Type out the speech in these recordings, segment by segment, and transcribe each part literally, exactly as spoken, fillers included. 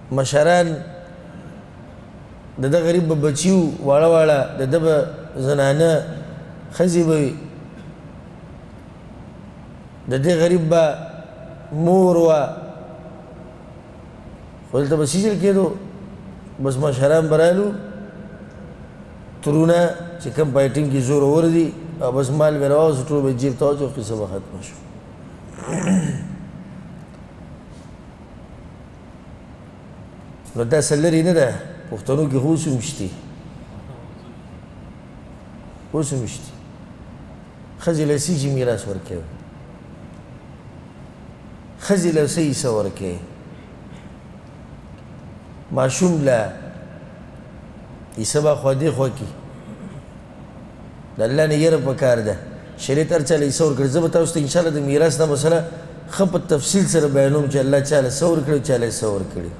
مشران د ده غریب به بچي وو واړه واړه د ده به زنانه ښځې به وي د دې غریب به مور وه خو دلته به سیجل کېدو بس مشران به رالو ترونه چې کوم په ټیم کې زورور دي او بس مال به راواغوستو ټول به جیب ته واچو قصه به ختمه شو نو داسې لرې نه ده پښتنو کې خو اوس هم شتي اوس هم شتي ښځې له څه شي میراث ورکوي ښځې له څه حصه ورکوي ماشوم له حصه به خوا دې خوا کي د الله نه یره پکار ده شریعت هر چا له حصه ورکړي زه به تاسو ته انشاءالله د میراث دا مسله ښه په تفصیل سره بیانوم چې الله چا له څه ورکړي چا له څه ورکړي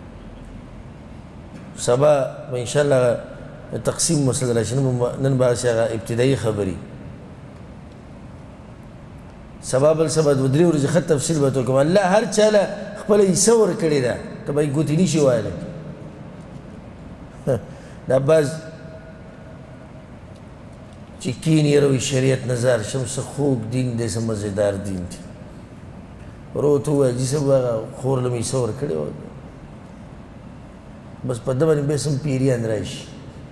سبا به انشاءالله تقسیم مسله راشي نن به هسې هغه ابتدایي خبرې سبا بل سبا دوه درې ورځې ښه تفصیل به ورته وکړم الله هر چا له خپله حصه ورکړې ده ته به یې ګوتې نشي ویلی دا بعض چې کینې روي شریعت نظر شم څه خوږ دین دی څه مزېدار دین دی ورو ورته ووایه جي صاحب هغه خور له مې حصه ورکړې وه بس په ده باندې بیا سم پیریان راشي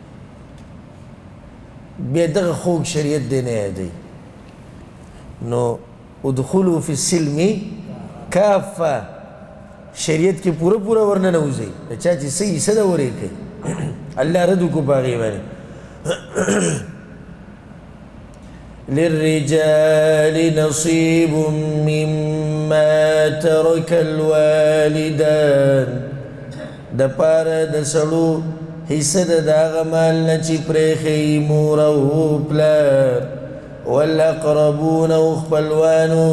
بیا دغه خوږ شریعت دی نه یادوي نو ادخلوا فی السلم کافه شریعت کې پوره پوره ورننوځئ د چا چې څه حصه ده ور یې کوي الله رد وکړو په هغې باندې للرجال نصيب مما ترك الوالدان د پاره د سړو حصه د دغه مال نه چې پرېښی مور او پلار والاقربون او خپلوانو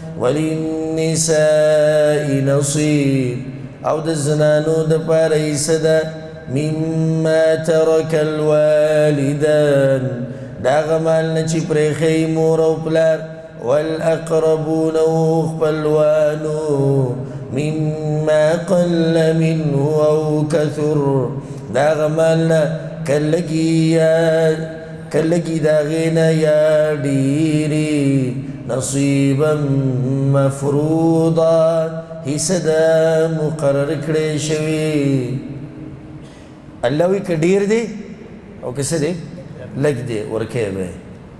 وللنساء نصيب او د زنانو د پاره حصه ده مما ترك الوالدان دغه مال نه چې پرېښی مور او پلار والاقربون او خپلوانو مما قل منه او كثر دغه مال نه که لږي یا که لږي د هغې نه یا ډېرې نصیبا مفروضا حصه ده مقرر کړی شوي الله وایي که ډېر دی او که څه دی لږ دی ورکوی به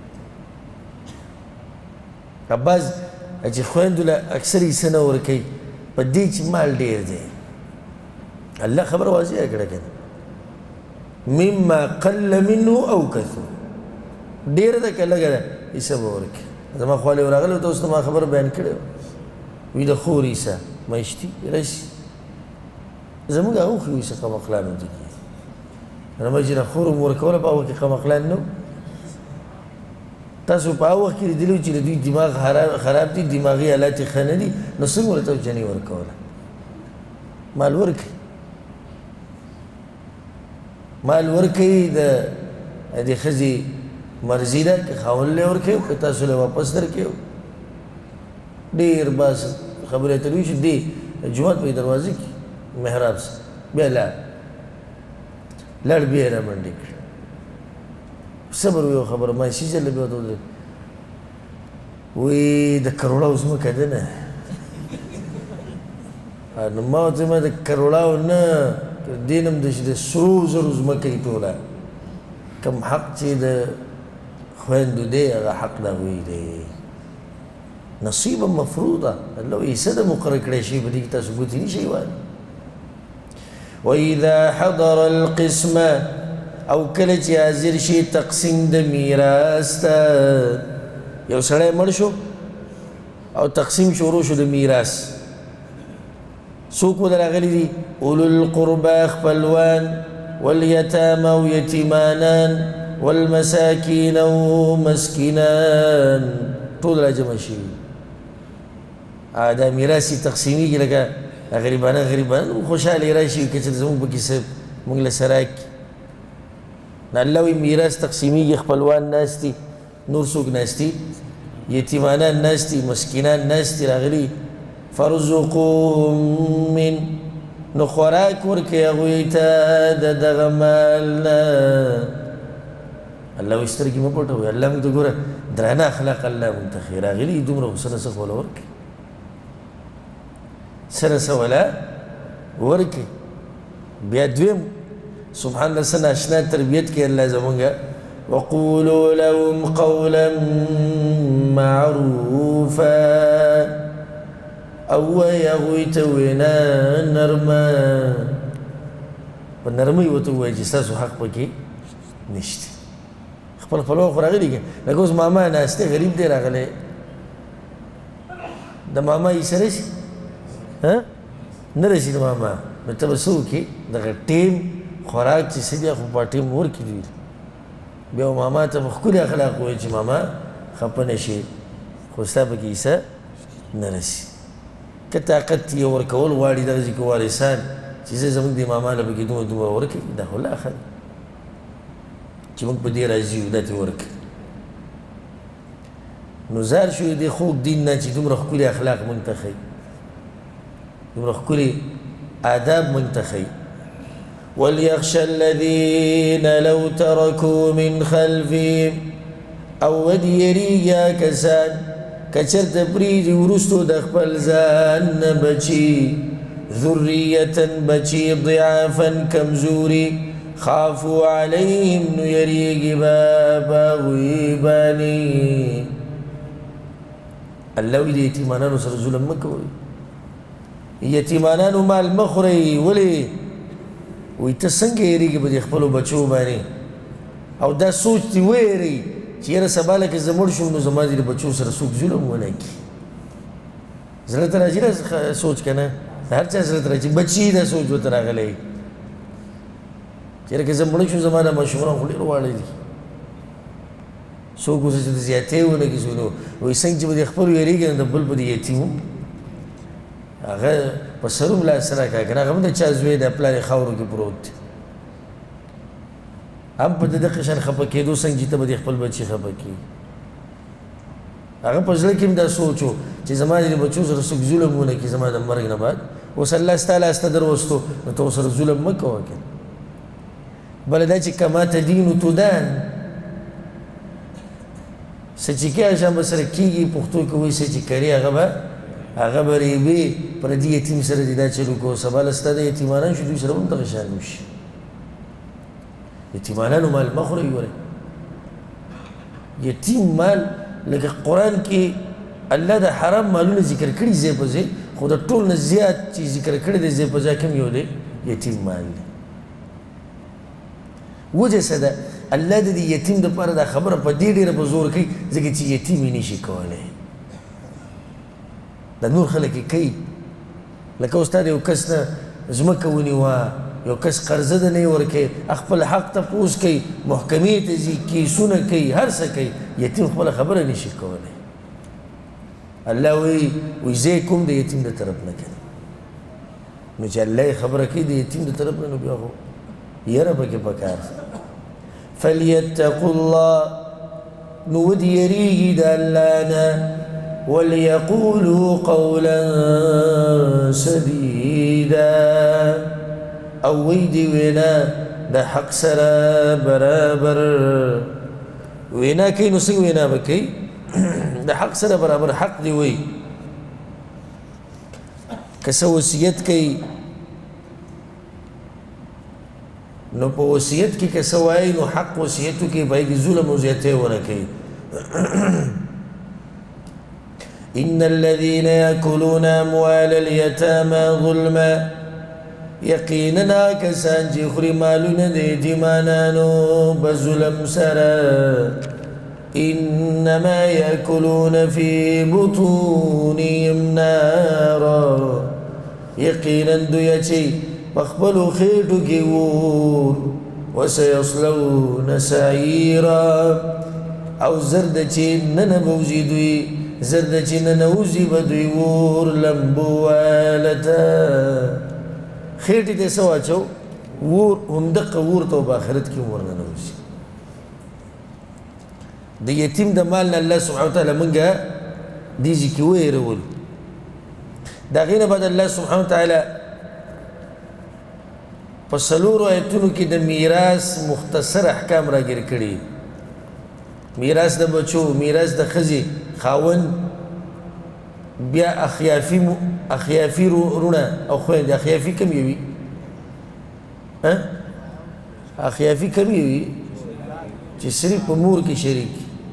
یې بعض چې خویندو له اکثر حصه نه ورکوي په دې چې مال ډېر دی الله خبره واضحه کړه که نه مما قل منه او کثر ډېره ده که لږه ده حصه به ورکړي زما خواله ورغلی ته اوس ته ما خبره بیان کړې وه وي د خور حصه میشتي راشي زموږ هغه خو حصه قمقلانو ته کېږي زما چې د خور مو ورکوله په هغه کې قمقلان نه تاسو په هغه وخت کې لیدلي چې د دوی دماغ خراب دي دماغي حالات یې ښه نه دي نو څنګه ورته جنې ورکوله مال ورکوي مال ورکوي د دې ښځې مرضي ده که خاوند له ورکوي که تاسو له واپس درکوي ډېر بس خبرې اترې وشي دې جومات په دروازې کې محراب سره بیا لاړ لاړ بیا یې رامنډې کړه صبر ویو خبره ما شي ځله بیا ورته ودرېد وی د کروړاو ځمکه ده نه نو ما ورته ویل د کروړاو نه دې نه هم د سرو زرو ځمکه یې ټوله کوم حق چې د خویندو دی هغه حق د هغوی دی نصیبا مفروضه الله وایي حصه ده مقرر کړی شوي په دې کې تاسو ګوتې نشئ وهلی واذا حضر القسمه او کله چې حاضر شي تقسیم د میراث ته یو سړی مړ شو او تقسیم شروع شو د میراث څوک به راغلي دي اولو القربا خپلوان والیتامه او یتیمانان والمساکین او مسکینان ټول راجمع شوي دا میراث یې تقسیمیږي لکه غریبانه غریبانه خوشحالې راشي که چېرته زموږ پکې څه موږ له سره کړي نو الله وایي میراث تقسیمیږي خپلوان ناست دي نور څوک ناست دي یتیمانان ناست دي مسکینان ناست دي راغلي فارزقوهم من نو خوراک ورکې هغوی ته د دغه مال نه الله وایي سترګې مه پټوئ الله موږ ته ګوره درانه اخلاق الله موږ ته ښیي راغلي دومره خو څه نه څه خو وله ورکړي څه نه څه وله ورکړي بیا دویم سبحان الله څه ناشنا تربیت کوي الله زمونږ وقولوا لهم قولا معروفا او وایي هغوی ته وینا نرمه په نرمۍ ورته ووایي چې ستاسو حق پکې نشته خپل خپلوان خو راغلي که لکه اوس ماما ناستی غریب دی راغلی د ماما یې سره رسي نه رسي د ماما نو ته به څه وکړې دغه ټیم خوراک چې څه دی خو په ټیم ورکړي دوی بیا ماما ته به ښکلي اخلاق ووایي چې ماما خفه نه شي خو ستا پکې څه نه رسي که طاقت یې ورکول غواړي دغسې که وارثان چې زه زموږ د ماما له پکې دومره دومره ورکړي دا خو لا ښه ده چې موږ په دې راضي یو دا ترې ورکړي نو زار شو دې خوږ دین نه چې دومره ښکلي اخلاق موږ ته ښیي دومره ښکلي آداب موږ ته ښیي وليخشى الذين لو تركوا من خلفهم او ودي يريغا كسان كچرت پریږدي وروستو د خپل ځان نه بچي ذرية بچي ضعافا کمزوري خافوا عليهم نو يريغي بابا غيباني الله وی د یتیمانانو سره ظلم مه کوئ یتیمانانو مال مه خورئ ولې وی ته څنګه یېرېږي په دې خپلو بچو باندې او دا سوچ دې ویېرئ چې یاره سبا لکه زه مړ شم نو زما دې د بچو سره څوک ظلم ونه کړي زړه ته راځي دا سوچ که نه د هر چا زړه ته راځي بچي دا سوچ ورته راغلی چې یاره که زه مړ شم زما دا ماشومان خو ډېر واړه دي څوک اوس چې د زیاتې ونه کړي څوک نو وایي څنګه چې به دې خپلو یېرېږي نو د بل په دې یتیم هغه په سر هم لاس راکړه که نه هغه هم د چا زوی د پلار یې خاورو کې پروت دی هم په دغه شان خفه کېدو څنګه چې ته به دې خپل بچي خفه کړي هغه په زړه کې هم دا سوچ و چې زما د بچو سره څوک ظلم ونه کړي زما د مرګ نه بعد اوس الله ستا لاس ته در وستو نو ته ورسره ظلم مه کوه که بله دا چې کما تدینو تدان څه چې کې شان به سره کېږي پښتو کې وایي څه چې کري هغه به هغه به ریبې پردي یتیم سره دې دا چلو کو سبا له ستا د یتیمانان شو دوی سره هم دغه شان وشي یتیمانانو مال مه خورئ ورئ یتیم مال لکه قرآن کې الله د حرام مالونه ذکر کړي ځای په ځای خو د ټول نه زیات چې ذکر کړی دی ځای په ځای کوم یو دی یتیم مال دی وجه څه ده الله د دې یتیم دپاره دا خبره په دې ډېره په زور کوي ځکه چې یتیم یې نشي کولی دا نور خلک یې کوي لکه اوس تا د یو کس نه ځمکه ونیوه یو کس قرضه ده نه یې ورکوي خپل حق تپوس کوي محکمې ته ځي کیسونه کوي هر څه کوي یتیم خپله خبره نشي کولی الله وایي وایي زه یې کوم د یتیم د طرف نه کوي نو چې الله یې خبره کوي د یتیم د طرف نه نو بیا خو یره پکې پکار فلیتقوا الله نو ودې یریږي د الله نه وليقولوا قولا سديدا او ويدي وینا د حق سره برابر وینا کوي نو څنګه وینا به کوي د حق سره برابر حق دی وی که څه وصیت کوي نو په وصیت کې که څه وایي نو حق وصیتو کې باید ظلم او زیاتۍ ونه کوي إن الذين يأكلون أموال اليتامى ظلما يقيننا كسان جخري مالون دي جمانانو بظلم سرا إنما يأكلون في بطونهم نارا يقينا دويتي فاقبلوا خيرو كيور وسيصلون سعيرا أو زردتي ننبوزي دوي زرد چې ننوزي به دوی ور لمبوالته خېټې ته څه واچو ور همدقه ور ته په آخرت کې ور ننوزي د یتیم د مال نه الله سبحانه وتعالی موږ دې ځای کې ویرول د هغې نه بعد الله سبحانه وتعالی په څلورو آیتونو کې د میراث مختصر احکام راګیر کړي. میراث د بچو، میراث د ښځې خاوند، بیا اخیافي اخیافي رونه او خویندې. اخیافي کم یې وي؟ اخیافي کم یې وي چې صرف په مور کې شریک.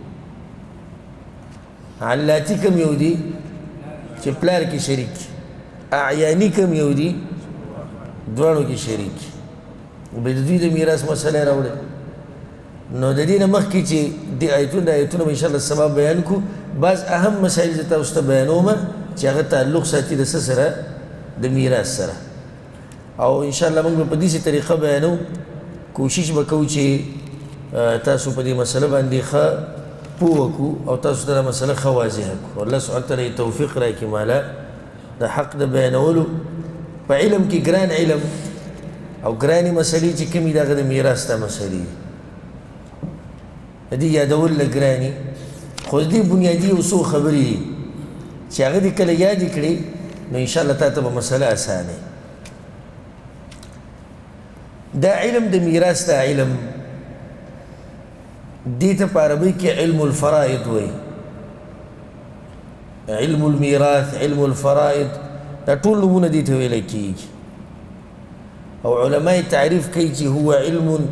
علاتی کم یو دي چې پلار کې شریک. اعیانی کم یو دي دواړو کې شریک. به د دوی د میراث مسله راوړې. نو د دې نه مخکې چې د آیتونه د آیتونه به انشاءالله سبا بیان کړو. بعض اهم مسایل زه تاسو ته بیانوم چې هغه تعلق ساتي د څه سره؟ د میراث سره. او انشاءالله موږ به په داسې طریقه بیانو، کوشش به کوو چې تاسو په دې مسله باندې ښه پوه وکړو او تاسو ته دا مسله ښه واضحه کړو. الله سبحانه تعالی توفیق راکړي ماله د حق د بیانولو. په علم کې ګران علم او ګرانې مسلې چې کومې دي هغه د میراث ته مسلې دي. د دې یادول لږ ګرانې، خو د دې بنیادي یو څو خبرې دي چې هغه دې کله یادې کړې نو انشاءالله تا ته به مسله اسانه. دا علم د میراث دا علم دې ته په عربي کې علم الفرائض وایي. علم المیراث، علم الفرائض، دا ټول نومونه دې ته ویلی کېږي. او علماء تعریف کوي چې هو علم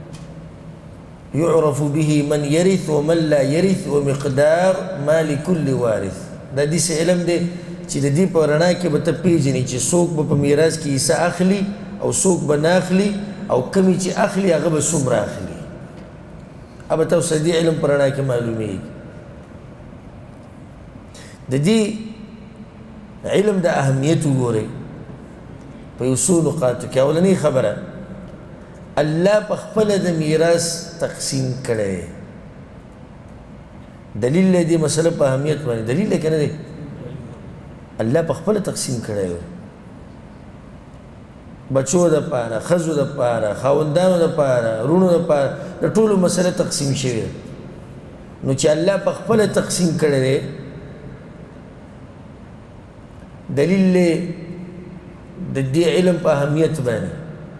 يعرف به من يرث ومن لا يرث ومقدار ما لكل وارث. دا داسې علم دی چې د دې په رڼا کې به ته پېژنې چې څوک به په میراث کې حصه اخلي او څوک به نه اخلي، او کمی چې اخلي هغه به څومره اخلي. اب تاسو دې علم په رڼا کې معلومیږي. د دې علم د اهمیت وګورئ په یو څو نقاطو کې. اولنۍ خبره، الله په خپله د میراث تقسیم کړی. دلیل دی دې مسله په اهمیت باندې. دلیل دی که نه دی؟ الله په خپله تقسیم کړی و. بچو دپاره، ښځو دپاره، خاوندانو دپاره، رونو دپاره، د ټولو مسله تقسیم شوې ده. نو چې الله په خپله تقسیم کړی دی دلیل دی د دې علم په اهمیت باندې.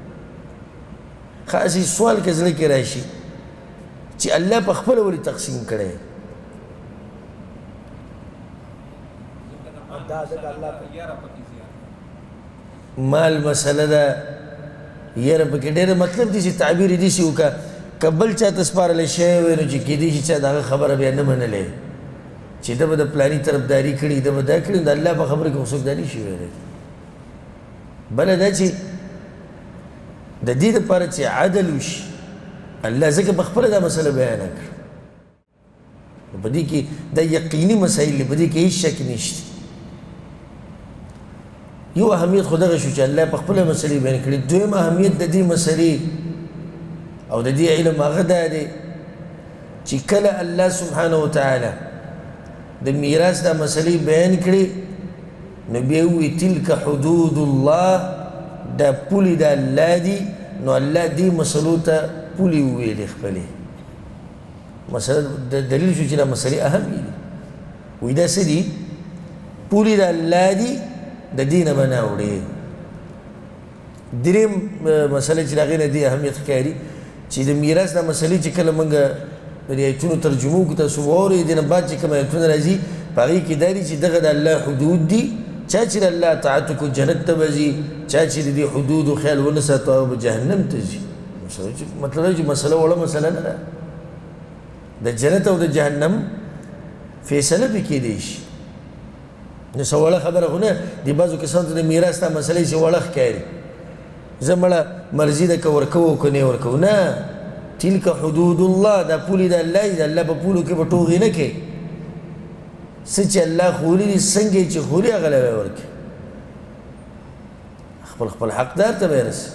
خاصی سوال کې زړه کې راشي چې الله په خپله ولې تقسیم کړی. مال مسله ده، یاره پکې ډېره مطلب دی چې تعبیر یې داسې وکړه که بل چا ته سپارلی شوی وی نو چې کېدای شي چا د هغه خبره بیا نه منلی چې ده به د پلاني طرفداري کړي، ده به دا کړي. د الله په خبره کې خو څوک دا نه شي ویلی. بله دا چې د دې دپاره چې عدل وشي، الله ځکه په خپله دا مسله بیانه کړه. په دې کې دا یقیني مسایل دي، په دې کې هېڅ شک نشته. یو اهمیت خو دغه شو چې الله په خپله مسلې بیان کړي. دویم اهمیت د دې مسلې او د دې علم هغه دا دی چې کله الله سبحانه وتعالی د میراث دا مسلې بیان کړي نو بیا وایي تلک حدود الله، دا پولې د الله دي. نو الله دې مسلو ته پولې وویلې خپلې. مسله دلیل شو چې دا مسلې اهم دي. وایي دا څه دي؟ پولې د الله دي، د دې نه به نه اوړې. درېیم مسله چې د هغې نه دې اهمیت ښکاري چې د میراث دا مسلې چې کله موږ د دې آیتونو ترجمه وکړو تاسو واورئ. دې نه بعد چې کوم آیتونه راځي په هغې کې دا دي چې دغه د الله حدود دي. چا چې د الله اطاعت وکړو جنت ته به ځي، چا چې د دې حدودو خیال ونه ساتو هغه به جهنم ته ځي. مطلب دا چې مسله وړه مسله نه ده. د جنت او د جهنم فیصله پې کېدی شي. نو څه وړه خبره خو نه. دې بعضو کسانو ته د میراث دا مسله چې وړه ښکاري. زه مړه مرضي ده که ورکوو که نه ورکوو. نه، تلک حدود الله، دا پولې د الله دي. د الله په پولو کې به ټوغې نه کوي. څه چې الله خولي دي، څنګه یې چې خولي هغه له به ورکړي. خپل خپل حقدار ته به یې رسي.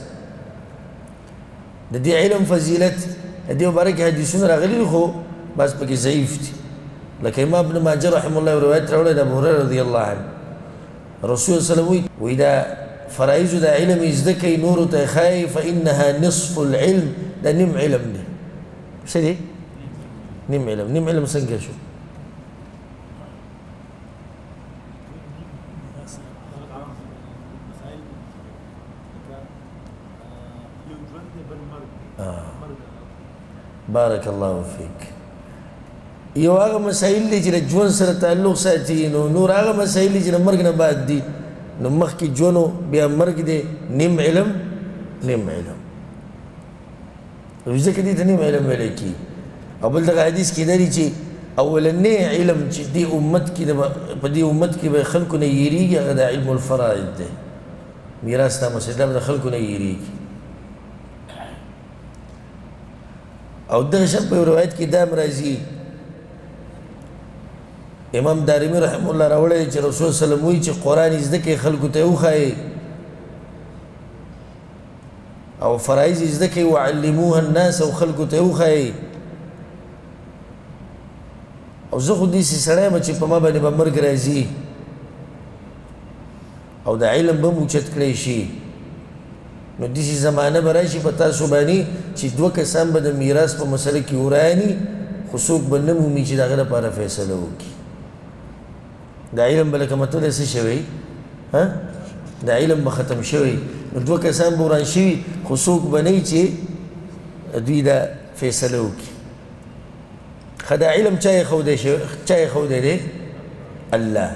د دې علم فضیلت د دې باره کې حدیثونه راغلي دي خو بعض پکې ضعیف دي. لکه امام ابن ماجه رحمه الله روایت راوړی د ابو هریره رضی الله عنه رسول صلی الله علیه وسلم وایي دا فرایضو د علم یې زده کوي نورو ته یې ښایي فانها نصف العلم. دا نیم علم دی. څه دی؟ نیم علم. نیم علم څنګه شو؟ بارک الله فیک یو هغه مسایل دي چې د ژوند سره تعلق ساتي نو نور هغه مسایل دي چې د مرګ نه بعد دي نو مخکې ژوند بیا مرګ دی نیم علم نیم علم ځکه دې ته نیم علم ویلی کېږي او بل دغه حدیث کې دا دي چې اولنی علم چې دې امت کې په دې امت کې به خلکو نه یېرېږي هغه د علم الفرائض دی میراث ته مسله به د خلکو نه یېرېږي او دغه شان په یو روایت کې دا هم راځي امام دارمي رحمه الله راوړی چې رسول صلی الله علیه وسلم وایي چې قرآن یې زده کړئ خلکو ته یې وښایئ او فرایض یې زده کړئ وعلموها الناس او خلکو ته یې وښایئ او زه خو داسې سړی یم چې په ما باندې به مرګ راځي او د علم به م اوچت کړی شي نو داسې زمانه به راشي په تاسو باندې چې دوه کسان به د میراث په مسله کې وراني خو څوک به نه مومي چې د هغه لپاره فیصله وکړي د علم به لکه مطلب څه شوی د علم به ختم شوی نو دوه کسان به وران شوي خو څوک به نه چې دوی دا فیصله وکړي ښه دا علم چا ایښودی چا ایښودی دی الله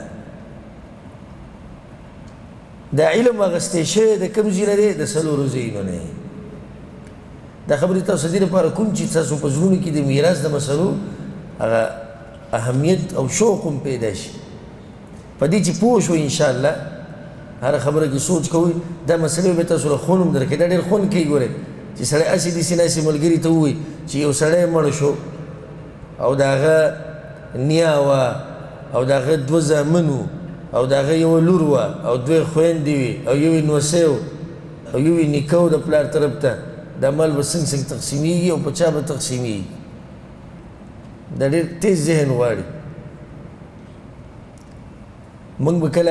دا علم اخیستی شوی د کوم ځای نه دی د څلورو ځایونو نه دا خبرې تاسو دې لپاره کوم چې تاسو په زړونو کې د میراث د مسلو هغه اهمیت او شوق هم پیدا شي په دې چې پوه شو انشاءالله هره خبره کې سوچ کوئ دا مسلې به تاسو له خون هم درکړي دا ډېر خون کوي ګورئ چې سړی هسې داسې ناسې ملګري ته ووایي چې یو سړی مړ شو او د هغه نیا وه او د هغه دوه زامن وو او د هغه یوه لور وه او دوی خویندې وي او یو یې نوسی و او یو یې نیکه و د پلار طرف ته دا مال به څنګه څنګه تقسیمیږي او په چا به تقسیمیږي دا ډېر تیز ذهن غواړي موږ به کله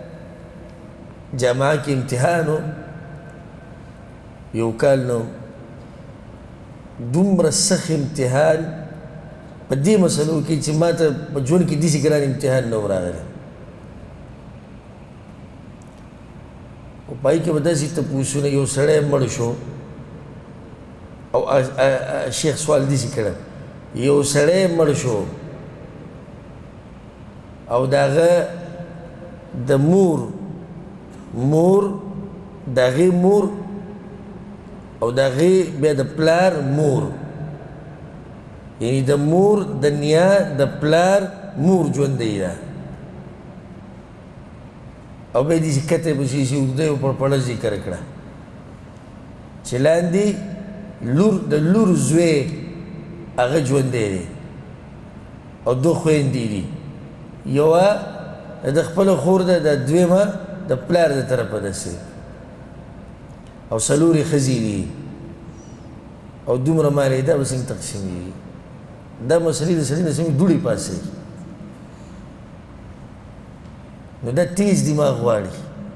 جامعه کې امتحان و یو کال نو دومره سخت امتحان په دې مسلو کې چې ما ته په ژوند کې داسې ګران امتحان نه و راغلی او په هغې کې به داسې تپوسونه یو سړی مړ شو او شیخ سوال داسې کړی یو سړی مړ شو او د هغه د مور مور د هغې مور او د هغې بیا د پلار مور یعنی د مور د نیا د پلار مور ژوندۍ ده او بیا داسې کته پسې چې اوږده یو پړپړه ذکر کړه چې لاندې لور د لور زوی هغه ژوندی دی او دوه خویندې دي یوه د خپله خور ده د دویمه د پلار د طرفه داسې او څلورې ښځې دي او دومره مال یې دا به څنګه تقسیمېږي دا مسلې د سړي نه څنګه دوړې پاسې نو دا تیز دماغ غواړي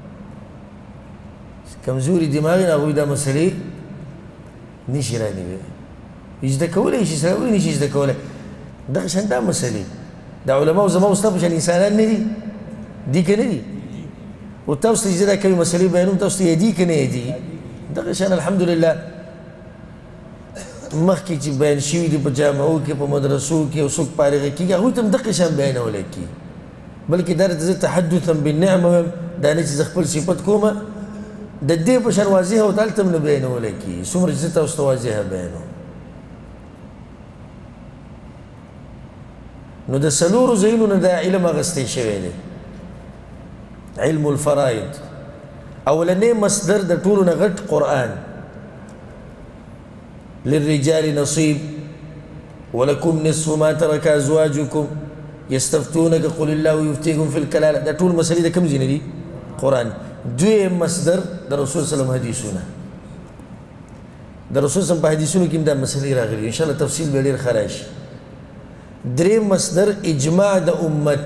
کمزوري دماغ نه هغوی دا مسلې نشي رانیوی زده کولی شي سړی ولې نشي زده کولی دغه شان دا مسلې دا علماو زما او ستا په شان انسانان نه دي دي که نه دي و تاسو ته چې زه دا کومې مسلې بیانوم تاسو ته یادي که نه یادي دغه شان الحمدلله مخکې چې بیان شوي دي په جامعو کې په مدرسو کې او څوک فارغه کېږي هغوی ته هم دغه شان بیانولی کېږي بلکې دا زه تحدثا بالنعمه ویم دا نه چې زه خپل صفت کومه د دې په شان واضحه او هلته هم نه بیانولی کېږي څومره چې زه تاسو ته واضحه بیانوم نو د څلورو ځایونو نه دا علم اخیستی شوی دی علم الفرائض اولنی مصدر د ټولو نه غټ قرآن للرجال نصيب ولكم نصف ما ترك ازواجكم يستفتونك قل الله يفتيكم في الكلاله دا ټول مسلې د کوم ځای نه دي قرآن دویم مصدر د رسول صلی الله علیه وسلم حدیثونه د رسول صلی الله علیه وسلم په حدیثونو کې هم دا مسلې راغلي ان شاء الله تفصیل به ډېر ښه راشي دریم مصدر اجماع د امت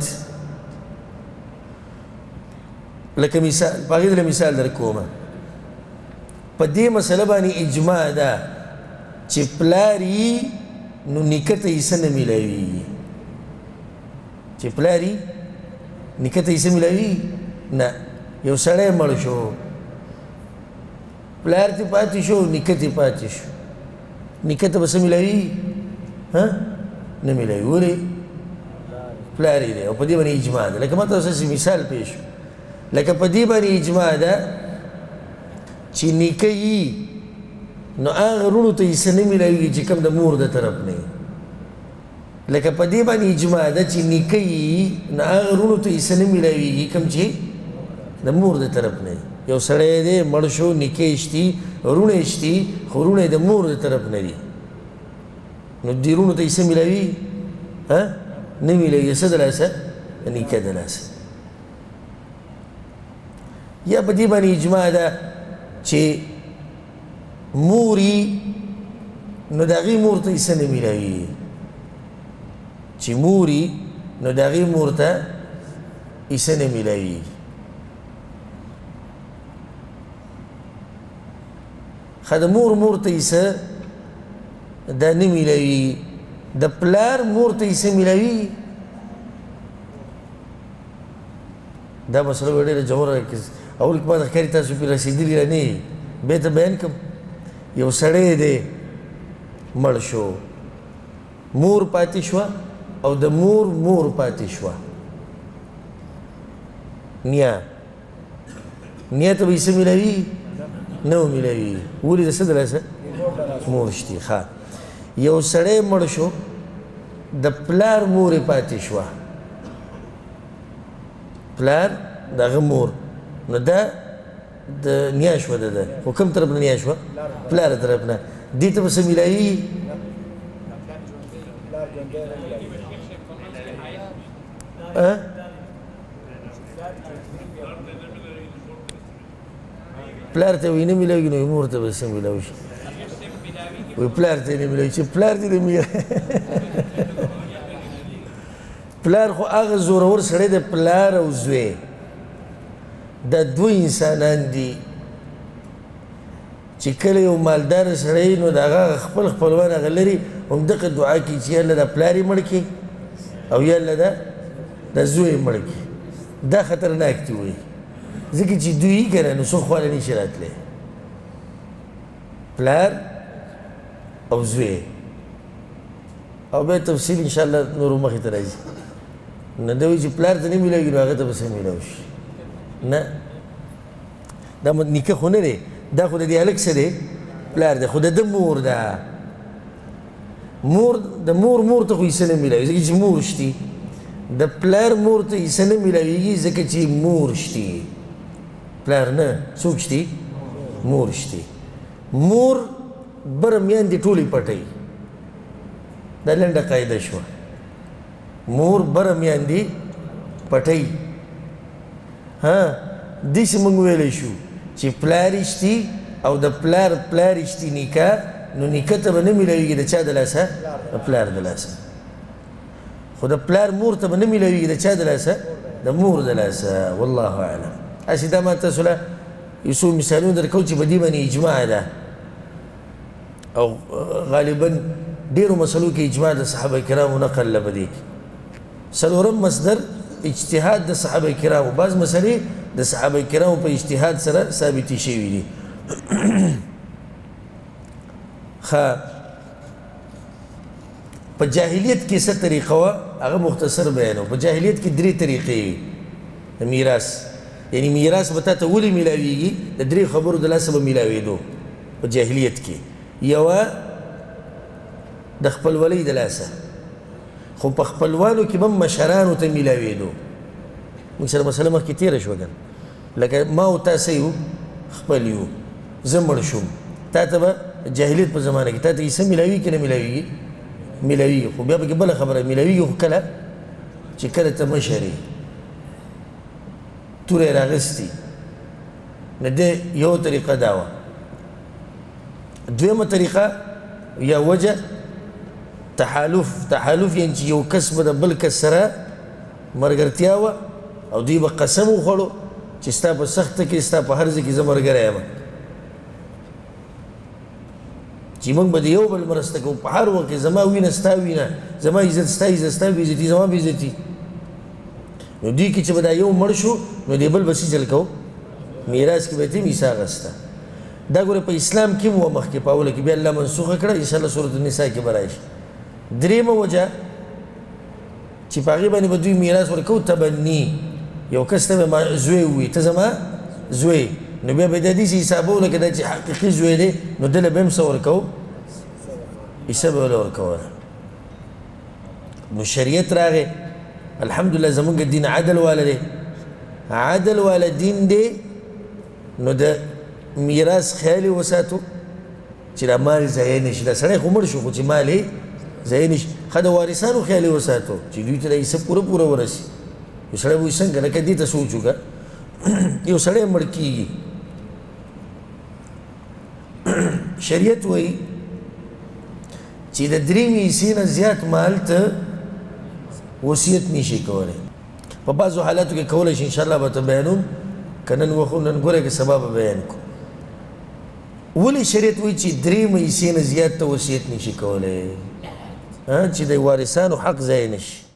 لکه مثال په هغې دله مثال در کومه په دې مسله باندې اجماع ده چې پلار یي نو نیکه ته حصه نه میلاویږي چې پلار یي نیکه ته حصه میلاویږي نه یو سړی مړ شو پلار تی پاتې شو نیکه تی پاتې شو نیکه ته به څه میلاوي نه میلاوي ولې پلار یې دی او په دې باندې اجماع ده لکه ما ته اوس مثال پیش لکه په دې باندې اجماع ده چې نیکه یي نو هغه وروڼو ته حصه نه میلاویږي چې کوم د مور د طرف نه لکه په دې باندې اجماع ده چې نیکه یي نو هغه وروڼو ته حصه نه میلاویږي کوم چې د مور د طرف نه یو سړی دی مړ شو نیکه یې شتي وروڼه یې شتي خو وروڼه یې د مور د طرف نه دي نو دې وروڼو ته حصه میلاوي نه میلاوي څه د لاسه نیکه د لاسه یا په دې باندې اجماع ده چې موري نو د هغې مور ته حصه نه میلاوي چې موري نو د هغې مور ته حصه نه میلاوي ښه د مور مور ته حصه دا نه میلاوي د پلار مور ته حصه میلاوي دا مسله به ډېره ژوره اول کې ما ته ښکاري تاسو پرې رسېدلي را نه یې بیا ته بیان کړم یو سړی دی مړ شو مور پاتې شوه او د مور مور پاتې شوه نیا نیا ته به حصه میلاوي نه و میلاوي ولې د څه د لاسه مور شتي ښه یو سړی مړ شو د پلار مور یې پاتې شوه پلار د هغه مور نو دا د نیا شوه ده ده خو کوم طرف نه نیا شوه پلار طرف نه دې ته به څه میلاوي پلار ته وایي نه میلاوي نو مور ته به څه میلاوي شي وایي پلار ته یې نه میلاوي چې پلار دې نه پلار خو هغه زورور سړی دی پلار او زوی دا دوه انسانان دي چې کله یو مالدار سړی نو د هغه خپل خپلوان هغه لري همدغه دعا کوي چې یالله دا پلار یې مړ کړي او یالله دا د زوی یې مړ کړي دا خطرناک دي وایي ځکه چې دوی یې که نه نو څوک خواله نه شي راتلی پلار او زوی او بیا تفصیل انشاءالله نورو مخې ته راځي نه ده وایي چې پلار ته نه میلاوي نو هغه ته به څه میلاو شي نه دا نیکه خو نه دی دا خو د دې هلک څه دی پلار دی خو د ده مور ده مور د مور مور ته خو حصه نه میلاوي ځکه چې مور شتي د پلار مور ته حصه نه میلاویږي ځکه چې مور شتي پلار نه څوک شتي مور شتي مور بره میندې ټولې پټوي دا لنډه قاعده شوه مور بره میندې پټوي ها داسې موږ ویلی شو چې پلار شتي او د پلار پلار شتي نیکه نو نیکه ته به نه میلاویږي د چا د لاسه د پلار د لاسه خو د پلار مور ته به نه میلاویږي د چا د لاسه د مور د لاسه والله اعلم هسې دا ما تاسو له یو څو مثالونه درکوو چې په دې باندې اجماع ده او غالبا ډېرو مسلو کې اجماع د صحابه کرامو نقل له په دې کې څلورم مصدر اجتهاد د صحابه کرامو بعض مسلې د صحابه کرامو په اجتهاد سره ثابتې شوي دي ښه په جاهلیت کې څه طریقه وه هغه مختصر بیانو په جاهلیت کې درې طریقې وي د میراث یعنی میراث به تا ته ولې میلاویږي د درې خبرو د لاسه به میلاوېدو په جاهلیت کې یوه د خپلولۍ د لاسه خو په خپلوانو کې به مشرانو ته میلاوېدو موږ سره مسله مخکې تېره شوه که لکه ما او تا څه یو خپل یو زه مړ شوم تا ته به جاهلیت په زمانه کې تا ته حصه میلاویږي که نه میلاویږي میلاویږي خو بیا پکې بله خبره میلاویږي خو کله چې کله ته مشر یې توره یې راغستي نو دې یو طریقه دا وه دویمه طریقه یا وجه تحالف تحالف یعنې چې یو کس به د بل کس سره ملګرتیا وه او دوی به قسم وخوړو چې ستا په سخته کې ستا په هر ځای کې زه ملګری یم چې موږ به د یو بل مرسته کوو په هر وخت کې زما وینه ستا وینه زما عزت ستا عزت ستا بېعزتي زما بېعزتي نو دوی کې چې به دا یو مړ شو نو د بل به څه چل کوو میراث کې به یې تیم حصه اخسته دا ګوره په اسلام کې مو مخکې په اوله کې بیا الله منسوخه کړه انشاءالله سورة النساء کې به راشي. درېیمه وجه چې په هغې باندې به دوی میراث ورکوو تبني، یو کس ته به زوی ووي ته زما زوی، نو بیا به د دې حسابو لکه دا چې حقیقي زوی دی نو دله به هم څه ورکوو حصه به وله ورکوله. نو شریعت راغی الحمدلله زمونږ دین عدل والا دی، عدل والا دین دی. نو د میراث خیال یې وساتو چې دا مال ضایع نه شي، دا سړی خو مړ شو خو چې مال یې ضایع نه شي. ښه د وارثانو خیال یې وساتو چې دوی ته دا حصه پوره پوره ورسي. یو سړی وایي څنګه لکه دې ته سوچ وکړه یو سړی مړ کېږي، شریعت وایي چې د درېیمې حصې نه زیات مال ته وصیت نشي کولی. په بعضو حالاتو کې کولی شي انشاءالله به ته بیانوم، که نن وخو نن ګوره که سبا به بیان کړو. ولې شریعت وایي چې درېیمه حصې نه زیات ته وصیت نشي کولی؟ چې د وارثانو حق ضایع نشي.